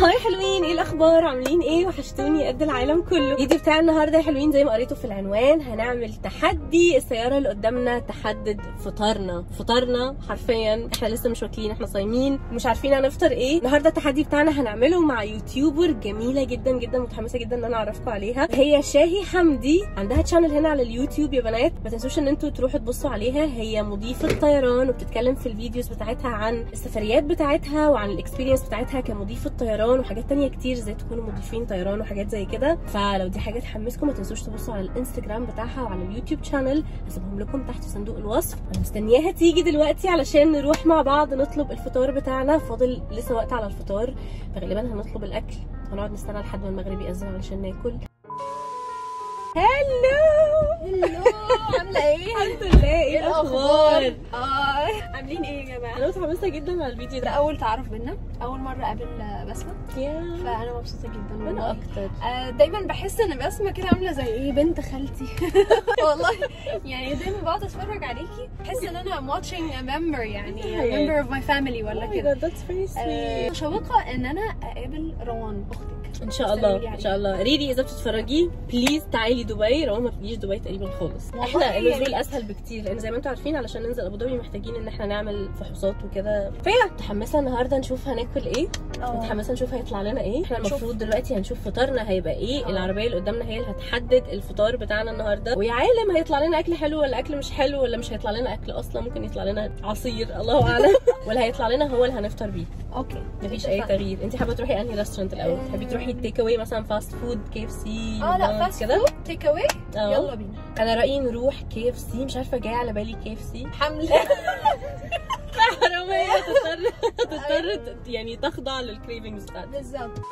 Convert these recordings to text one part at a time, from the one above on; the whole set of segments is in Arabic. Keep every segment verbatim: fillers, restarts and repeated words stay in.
هاي حلوين، ايه الاخبار؟ عاملين ايه؟ وحشتوني قد العالم كله. الفيديو بتاع النهارده يا حلوين زي ما قريته في العنوان هنعمل تحدي. السياره اللي قدامنا تحدد فطارنا، فطارنا حرفيا احنا لسه مش واكلين، احنا صايمين ومش عارفين هنفطر ايه. النهارده التحدي بتاعنا هنعمله مع يوتيوبر جميله جدا جدا، متحمسه جدا ان انا اعرفكم عليها. هي شاهي حمدي، عندها تشانل هنا على اليوتيوب يا بنات، ما تنسوش ان انتوا تروحوا تبصوا عليها. هي مضيفه طيران وبتتكلم في الفيديوز بتاعتها عن السفريات بتاعتها وعن الاكسبيرينس بتاعتها كمضيفه طيران وحاجات تانية كتير زي تكونوا مضيفين طيران وحاجات زي كده. فلو دي حاجه تحمسكم ما تنسوش تبصوا على الانستجرام بتاعها وعلى اليوتيوب شانل، هسيبهم لكم تحت في صندوق الوصف. انا مستنياها تيجي دلوقتي علشان نروح مع بعض نطلب الفطار بتاعنا. فاضل لسه وقت على الفطار، فغالبا هنطلب الاكل، هنقعد نستنى لحد ما المغرب يأذن علشان ناكل. هلو هلو، عامله ايه؟ الحمد لله. ايه الاخبار؟ اه عاملين ايه يا جماعه؟ انا متحمسه جدا على الفيديو ده ده، اول تعرف بينا، اول مره اقابل بسمه، يا فانا مبسوطه جدا انا والله. اكتر. آه دايما بحس ان بسمه كده عامله زي ايه، بنت خالتي. والله يعني دايما بقعد اتفرج عليكي بحس ان انا I'm watching a member، يعني a member of my family ولا كده. that's very آه sweet. متشوقه ان انا اقابل روان اختك ان شاء الله ان شاء الله. ريدي اذا بتتفرجي بليز تعالي دبي. روان ما بتجيش دبي تقريبا خالص. احنا النزول اسهل بكتير لان زي ما انتم عارفين علشان ننزل ابو ظبي محتاجين ان احنا نعمل فحوصات وكده. فيا متحمسه النهارده نشوف هناكل ايه، متحمسه نشوف هيطلع لنا ايه. احنا المفروض دلوقتي هنشوف فطارنا هيبقى ايه. أوه. العربيه اللي قدامنا هي اللي هتحدد الفطار بتاعنا النهارده، ويا عالم هيطلع لنا اكل حلو ولا اكل مش حلو، ولا مش هيطلع لنا اكل اصلا، ممكن يطلع لنا عصير الله اعلم، ولا هيطلع لنا هو اللي هنفطر بيه. اوكي مفيش اي تغيير. انت حابه تروحي انهي ريستورانت الاول؟ تحبي تروحي تيك اواي مثلا، فاست فود، كي اف سي؟ اه لا فاست فود تيك اواي، يلا بينا. انا رايي نروح كي اف سي، مش عارفه جاي على بالي كي اف سي. حمله حراميه تضطر تضطر يعني تخضع للكريفنجز بتاعتك. بالظبط.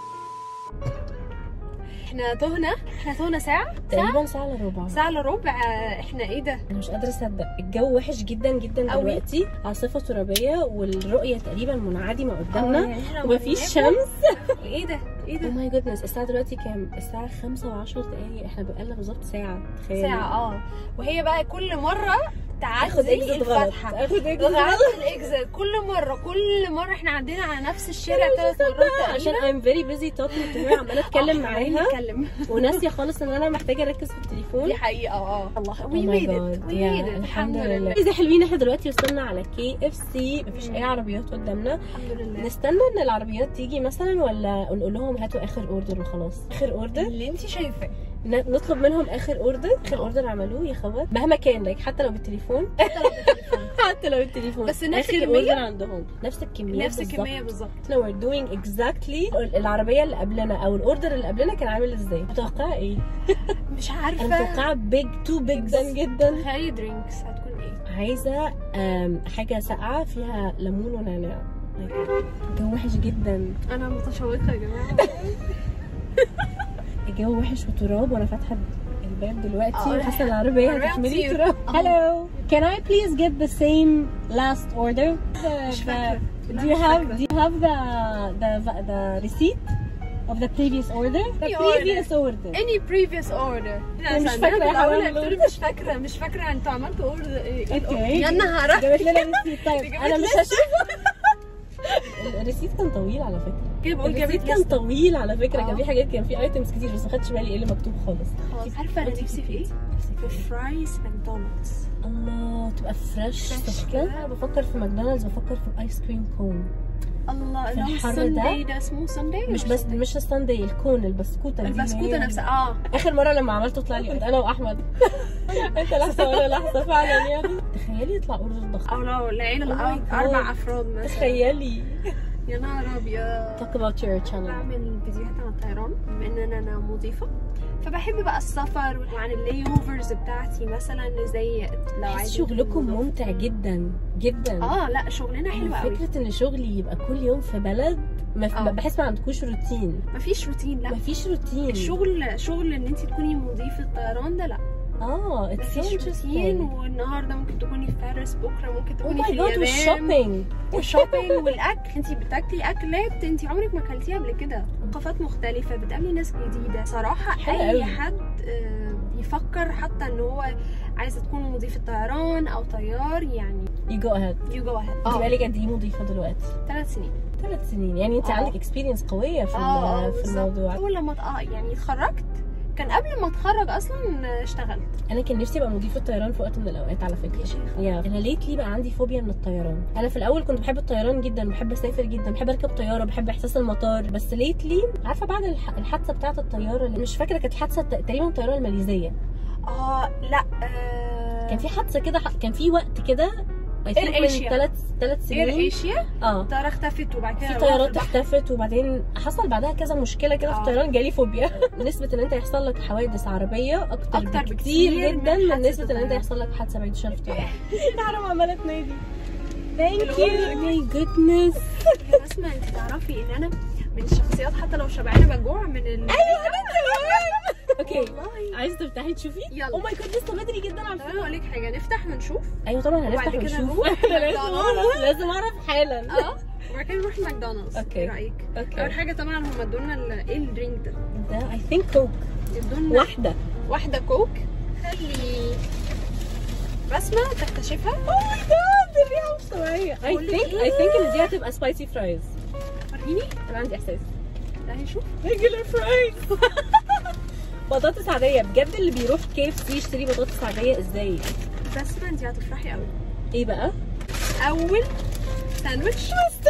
احنا تهنا احنا تهنا ساعة تقريبا ساعة الا ربع ساعة الا ربع. احنا ايه ده؟ انا مش قادرة اصدق، الجو وحش جدا جدا دلوقتي، عاصفة ترابية والرؤية تقريبا منعدمة قدامنا يعني ومفيش شمس. ايه ده؟ ايه ده؟ او ماي جودنس. الساعة دلوقتي كام؟ الساعة خمسة وعشر دقايق، احنا بقالنا بالظبط ساعة. تخيل ساعة. اه وهي بقى كل مرة تعدي الفتحة، اخد الاكزت كل مرة كل مرة احنا عدينا على نفس الشارع ثلاث مرات عشان I'm very busy talking to her، عمالة اتكلم معاها وناسية خالص ان انا محتاجة اركز في التليفون. دي حقيقة. اه الله we made it we made it الحمد لله. اذا حلوين احنا دلوقتي وصلنا على كي اف سي، مفيش اي عربيات قدامنا. الحمد لله. نستنى ان العربيات تيجي مثلا ولا نقول لهم هاتوا اخر اوردر وخلاص؟ اخر اوردر اللي انت شايفاه، نطلب منهم اخر اوردر. اخر اوردر عملوه يا خبر، مهما كان لك حتى لو بالتليفون حتى لو بالتليفون بس نفس اخر اوردر عندهم نفس الكميه نفس الكميه بالظبط. احنا we're doing exactly. العربيه اللي قبلنا او الاوردر اللي قبلنا كان عامل ازاي؟ متوقعه ايه؟ مش عارفه. انا متوقعه بيج تو بيج جدا جدا. هاي درينكس هتكون ايه؟ عايزه حاجه ساقعه فيها ليمون ونعناع. الجو وحش جدا، انا متشوقه يا جماعه. الجو وحش وتراب وانا فاتحه الباب دلوقتي وحاسه العربيه هتحملي تراب. Hello, can I please get the same last order? مش فاكره. Do you have do you have the the the receipt of the previous order? The previous order. Any previous order. مش فاكره يا حبيبي. مش فاكره مش فاكره انتوا عملتوا اوردر ايه؟ اوكي يا نهار ابيض. جابت لنا ريسيت. طيب انا مش هشوف. الريسيت كان طويل على فكره. الريسيت كان طويل على فكره. كان في حاجات، كان في ايتمز كتير بس ما خدتش بالي ايه اللي مكتوب خالص. خلاص عارفه انا نفسي في ايه؟ في فرايز ماكدونالدز. الله تبقى فريش سخنه. بفكر في ماكدونالدز، بفكر في الايس كريم كون. الله اللي هو الساندي ده اسمه ساندي؟ مش بس مش الساندي، الكون، البسكوته دي. البسكوته نفسها. اه اخر مره لما عملته طلع لي انا واحمد. انت لحظه وانا لحظه فعلا يعني. تخيلي يطلع اوردر ضخم او لو العيله اربع افراد مثلا. تخيلي. يا نهار ابيض. talk about your channel. بعمل فيديوهات عن الطيران بما ان انا مضيفه، فبحب بقى السفر وعن اللي اوفرز بتاعتي مثلا، زي لو عايز. شغلكم ممتع جدا جدا. اه لا شغلنا حلو قوي. فكره ان شغلي يبقى كل يوم في بلد، ما بحس ما عندكوش روتين. مفيش روتين. لا مفيش روتين. الشغل شغل ان انت تكوني مضيفه طيران ده لا. اه مفيش روتين. والنهارده ممكن تكوني في باريس، بكره ممكن تكوني oh في اليابان. والشوبينج والشوبينج والاكل. انت بتاكلي اكلات انت عمرك ما اكلتيها قبل كده، ثقافات مختلفه، بتقابلي ناس جديده. صراحه اي قوي. حد يفكر حتى ان هو عايزه تكون مضيفه طيران او طيار يعني you go ahead you go ahead. انت بقالك قد ايه مضيفه دلوقتي؟ ثلاث سنين. ثلاث سنين يعني انت آه. عندك اكسبيرينس قويه في اه في الموضوع. اول لما اه يعني اتخرجت، كان قبل ما اتخرج اصلا اشتغلت. انا كان نفسي ابقى مضيفه طيران في وقت من الاوقات على فكره. يا شيخة. يا انا ليت لي بقى عندي فوبيا من الطيران. انا في الاول كنت بحب الطيران جدا، بحب اسافر جدا، بحب اركب طياره، بحب احساس المطار. بس ليت لي عارفه بعد الح- الحادثه بتاعه الطياره اللي مش فاكره كانت حادثه تقريبا الطياره الماليزيه. اه لا آه كان في حادثه كده، كان في وقت كده I think Air من Asia. ثلاث ثلاث اير سنين ايشيا اه الطياره اختفت، وبعد كده في راحت طيارات البحر. اختفت، وبعدين حصل بعدها كذا مشكله كده في آه. الطيران، جالي فوبيا. نسبه ان انت يحصل لك حوادث عربيه اكتر, أكتر بكتير بكتير جدا من من حادثة نسبه ان انت الطيران. يحصل لك حادثه بعيد الشر في الطيران. حرام عماله تنادي. ثانك الأوردر يو ماي جودنس. يا بسمة انت تعرفي ان انا من الشخصيات حتى لو شبعانه بجوع من ال ايوه انا كمان. اوكي والله. عايزه تفتحي تشوفي؟ يلا. او ماي جاد لسه بدري جدا على طب انا فكره. اقول لك حاجه، نفتح ونشوف. ايوه طبعا هنفتح وبعد كده ونشوف. نروح أنا لازم ماكدونالدز. اعرف لازم اعرف حالا. اه وبعد كده نروح ماكدونالدز. أوكي. ايه رايك؟ أوكي. اول حاجه طبعا هم ادونا ال- ايه الدرينك ده؟ ده اي ثينك كوك ادونا واحده. واحده كوك. خلي بسمة تكتشفها. اوه ماي جاد الريحه مش طبيعيه. اي بقول لك ثينك إيه؟ اي ثينك ان دي هتبقى سبايسي فرايز. وريني. انا عندي احساس. تعالي نشوف. ريجولار فرايز. بطاطس عاديه بجد. اللي بيروح كيف سي يشتري بطاطس عاديه ازاي؟ بسمة انت هتفرحي قوي. ايه بقى؟ اول ساندوتش،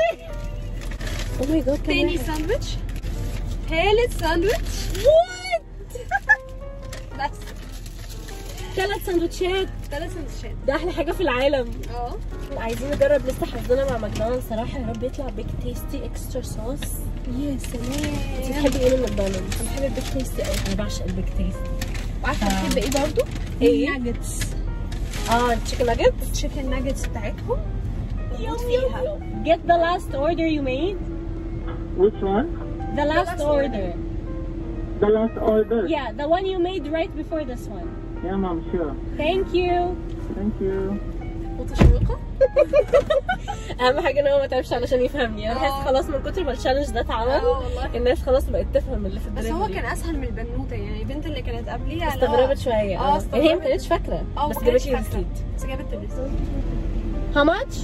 اوه ماي جاد. تاني ساندوتش، ثالث ساندوتش. وات؟ بس ثلاث سندوتشات. ثلاث ساندوتشات. ده احلى حاجه في العالم. اه عايزين نجرب لسه حظنا مع ماكدونالدز صراحه. يا رب يطلع بيك تيستي اكسترا صوص. يا سلام. انت بتحبي ايه من ماكدونالدز؟ انا بحب البيك تيستي قوي. انا بعشق البيك تيستي. وعارفه بتحب ايه برضو؟ ايه؟ ناجتس. اه التشيكن ناجتس. تشيكن ناجتس بتاعتهم بموت فيها. Get the last order you made. Which one? The last last order. The last order? Yeah, the one you made right before this one. Yeah, mom, sure. Thank you. Thank you. متشوقه. اهم حاجه ان هو ما تعبش علشان يفهمني. انا آه. بحس خلاص من كتر ما التشالنج ده اه اتعمل والله. الناس خلاص بقت تفهم اللي في بس الدليفري. هو كان اسهل من البنوته، يعني البنت اللي كانت قبليها استغربت شويه. اه اه استغربت. يعني هي ما كانتش فاكره اه بس ما جابت كانتش لي فاكرة. الريسيت. بس جابت الريسيت. How much؟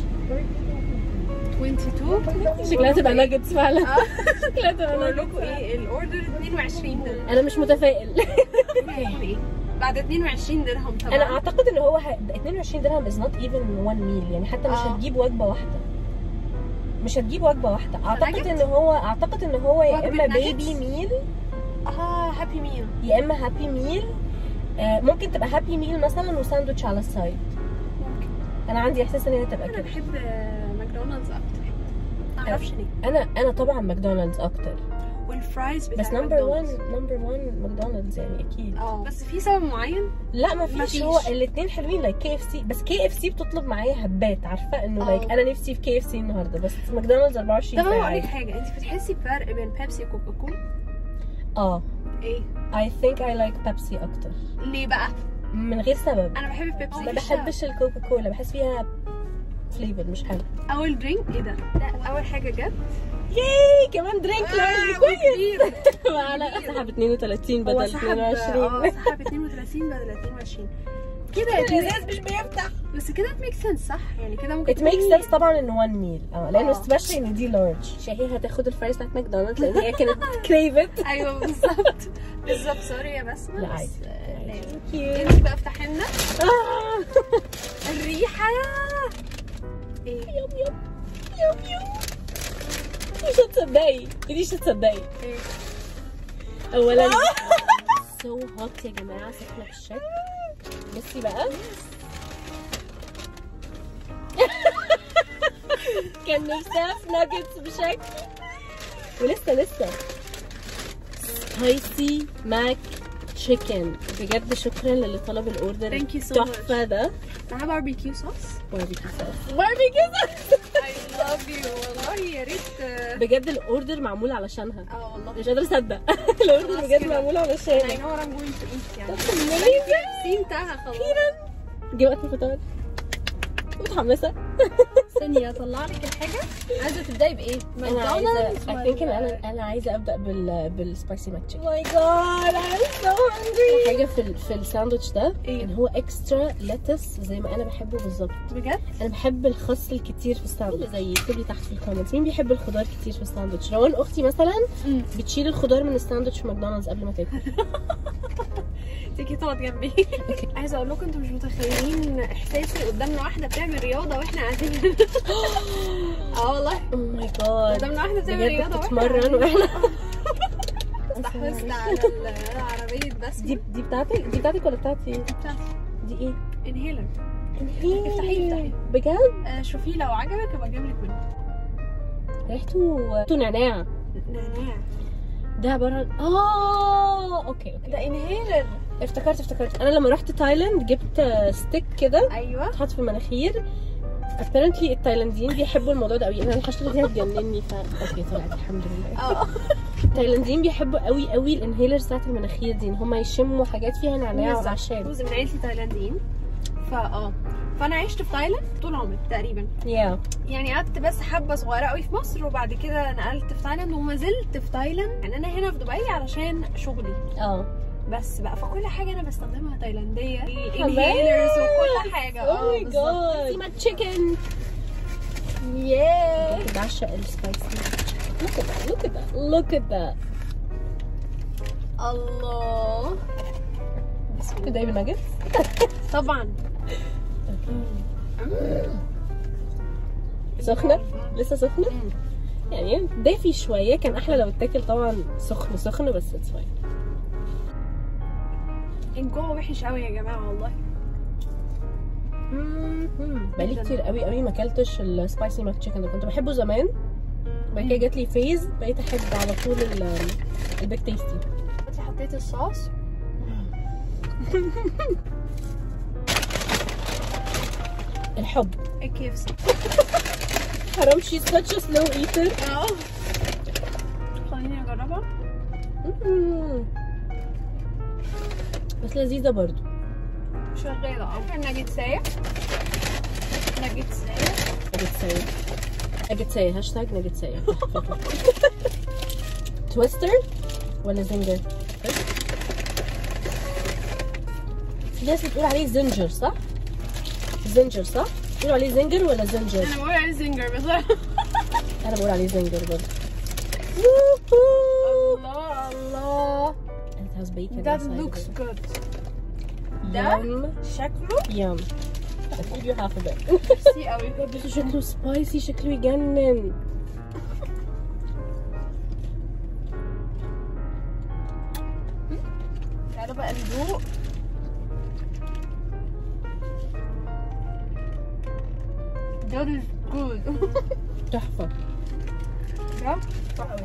اتنين وعشرين. شكلها تبقى ناجتس فعلا. اه شكلها تبقى بقول ناجتس. لكم ايه الاوردر اتنين وعشرين درهم. انا مش متفائل. هيكون ايه؟ بعد اتنين وعشرين درهم طبعا. انا اعتقد ان هو ه... اتنين وعشرين درهم is not even one meal. يعني حتى مش آه. هتجيب وجبه واحده. مش هتجيب وجبه واحده. اعتقد ناجت؟ ان هو اعتقد ان هو يا وجبة اما ناجتس؟ بيبي ميل اه هابي ميل. يا اما هابي ميل. آه ممكن تبقى هابي ميل مثلا وساندوتش على السايد. ممكن. انا عندي احساس ان هي تبقى انا كده. بحب ماكدونالدز اكتر. معرفش ليه. انا انا طبعا ماكدونالدز اكتر. والفرايز بتاع بس نمبر واحد ماكدونالدز. نمبر واحد ماكدونالدز يعني اكيد. اه بس في سبب معين. لا ما فيش. مفيش. هو الاثنين حلوين لايك كي اف سي. بس كي اف سي بتطلب معايا هبات. عارفه انه اه. لايك انا نفسي في كي اف سي النهارده. بس في ماكدونالدز اربعة وعشرين طب انا ساعه اقول لك عادي. حاجه، انت بتحسي بفرق بين بيبسي وكوكا كولا؟ اه ايه؟ I think I like بيبسي اكتر ليه بقى؟ من غير سبب. انا بحب بيبسي. ما بحبش الكوكا كولا. بحس فيها فليفر مش حلو. اول درينك ايه ده؟ لا اول حاجه جت. ياي كمان درينك لارلي كويس. كتير. معلقه سحب اتنين وتلاتين هو بدل سحب اتنين وعشرين. اه سحب اتنين وتلاتين بدل اتنين وعشرين. كده الازاز مش بيفتح. بس كده ميك سنس صح؟ يعني كده ممكن It makes تكوني- sense طبعا انه one meal. اه لانه اه. سبيشلي ان دي لارج. شهي هتاخد الفرايز بتاعت ماكدونالدز لان هي كانت كريفت. ايوه بالظبط. بالظبط. سوري يا بسمة. لا بس، عادي. آه، لازم. Thank you. انت بقى افتحي لنا آه. الريحه. ايه؟ يوم يوم يوم يوم. مش هتصدقي. مش هتصدقي. ايه؟ اولا سو هوت يا جماعه. سخنه بالشكل. بصي بقى. كان نفسها في ناجتس بشكل. ولسه لسه سبايسي ماك تشيكن. بجد شكرا للي طلب الاوردر Thank you so much. التحفه ده. معاها باربيكيو صوص. باربيكيو صوص. باربيكيو صوص. I love you والله يا ريت. آه، بجد الاوردر معمول علشانها. اه والله. مش قادره اصدق. الاوردر خلاص بجد كده. معمول I علشانها. know what I'm going to eat يعني. amazing. سي انتهى خلاص. جه وقت الفطار. متحمسه. ثانيه اطلع لك الحاجه. عايزه تبداي بايه؟ انا عايزه I think انا انا عايزه ابدا بال بالسبايسي ماك تشيكن. ماي جاد I'm so hungry. حاجه في ال... في الساندوتش ده إيه؟ ان هو اكسترا ليتس زي ما انا بحبه بالظبط. بجد؟ انا بحب الخس الكتير في الساندوتش. زي اكتب لي تحت في الكومنتس مين بيحب الخضار كتير في الساندوتش. روان اختي مثلا مم. بتشيل الخضار من الساندوتش في ماكدونالدز قبل ما تاكل. تيجي تقعد جنبي. عايزه اقول لكم انتوا مش متخيلين احساسي قدامنا واحده بتعمل رياضه واحنا قاعدين. اه والله. او ماي جاد. قدامنا واحده بتعمل رياضه واحنا بتتمرن واحنا استحوذنا على العربيه. بس دي دي بتاعتك دي بتاعتك ولا بتاعتي؟ بتاعتي. دي ايه؟ انهيلر. افتحي افتحي. بجد؟ آه شوفيه لو عجبك ابقى اجيب لك منه. ريحته ريحته نعناع. نعناع. ده عباره عن اه اوكي اوكي ده انهيلر. افتكرت افتكرت انا لما رحت تايلاند جبت ستيك كده ايوه تحط في المناخير. apparently التايلانديين بيحبوا الموضوع ده قوي. انا الحشره دي هتجنني ف اوكي طلعت الحمد لله. اه التايلانديين بيحبوا قوي قوي الانهيلرز بتاعت المناخير دي ان هم يشموا حاجات فيها نعناع واعشاب. جوز من عيلتي تايلانديين فا اه فانا عشت في تايلاند طول عمري تقريبا. يا yeah. يعني قعدت بس حبه صغيره قوي في مصر وبعد كده نقلت في تايلاند وما زلت في تايلاند. يعني انا هنا في دبي علشان شغلي اه بس بقى فكل حاجه انا بستخدمها تايلانديه. انهيلرز وكل حاجه. اه ماي جاد سيما تشيكن. ياه بعشق السبايسي. look at that look at that look at that. الله. تبدأي بالناجتس؟ طبعا. سخنة؟ لسه سخنة؟ يعني دافي شوية. كان أحلى لو اتاكل طبعا سخن سخن بس اتس فاين. جوه وحش قوي يا جماعة والله. بقالي كتير قوي قوي ما اكلتش السبايسي ماك تشيكن ده. كنت بحبه زمان بعد كده جات لي فيز بقيت احب على طول البيك تيستي. انت حطيتي الصوص؟ الحب. الكي اف سي. حرام she's such a slow eater. اه خليني اجربها. بس لذيذة برضو. شغالة اه. ناجتساية. ناجتساية. ناجتساية. ناجتساية هاشتاج ناجتساية. تويستر ولا زنجر؟ في ناس بتقول عليه زنجر صح؟ زنجر صح؟ بتقولوا عليه زنجر ولا زنجر؟ انا بقول عليه زنجر بس. انا بقول عليه زنجر برضه. الله الله. It has bacon That inside looks of it. good. ده شكله Yum. I'll give you half of it. ميرسي قوي. بس شكله سبايسي شكله يجنن. تعالوا بقى ندوق. That is good. تحفة. ده تحفة قوي.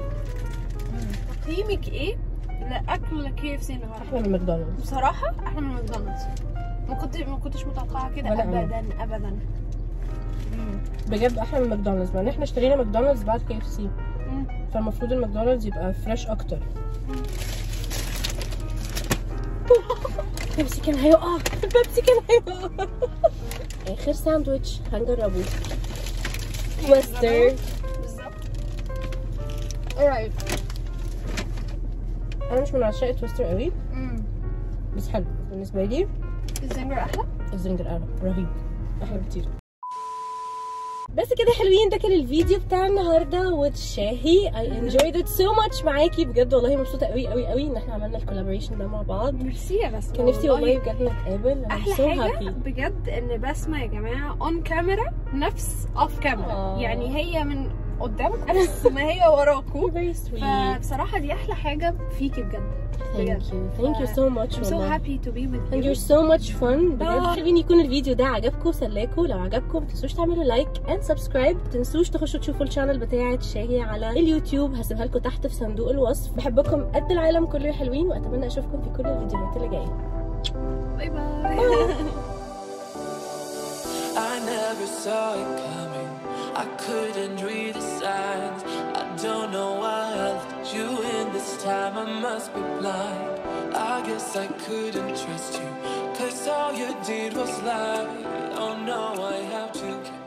تقييمك ايه لاكل كي اف سي النهارده؟ أحلى من ماكدونالدز. بصراحة أحلى من ماكدونالدز. ما كنت ما كنتش متوقعة كده ولا أنا. أبدا أبدا. بجد أحلى من ماكدونالدز مع إن إحنا اشترينا ماكدونالدز بعد كي اف سي. مم. فالمفروض الماكدونالدز يبقى فريش أكتر. بيبسي كان هيقع. بيبسي كان هيقع. آخر ساندويتش هنجربه. تويستر. بالظبط. alright. أنا مش من عشاق التويستر قوي امم بس حلو بالنسبة لي. الزنجر أحلى؟ الزنجر أحلى رهيب أحلى بكتير. بس كده حلوين ده كان الفيديو بتاع النهارده وتشاهي. I enjoyed it so much معاكي بجد والله مبسوطة قوي قوي قوي ان احنا عملنا الكولابوريشن ده مع بعض. ميرسي يا بسمة. كان نفسي والله بجد نتقابل. احلى so حاجه happy. بجد ان بسمة يا جماعه اون كاميرا نفس اوف كاميرا. يعني هي من قدامكم بس ما هي وراكم. very sweet. فبصراحه دي احلى حاجه فيكي بجد. thank you thank you so much I'm so والله. happy to be with you. and you're so much fun بجد. آه. حلوين يكون الفيديو ده عجبكم وسلاكم. لو عجبكم متنسوش تعملوا لايك and subscribe. متنسوش تخشوا تشوفوا الشانل بتاعت شاهي على اليوتيوب هسيبها لكم تحت في صندوق الوصف. بحبكم قد العالم كله يا حلوين واتمنى اشوفكم في كل الفيديوهات اللي جايه. باي باي. I never saw it coming. I couldn't read the signs. I don't know why I let you in this time. I must be blind. I guess I couldn't trust you, 'cause all you did was lie. Oh no, I have to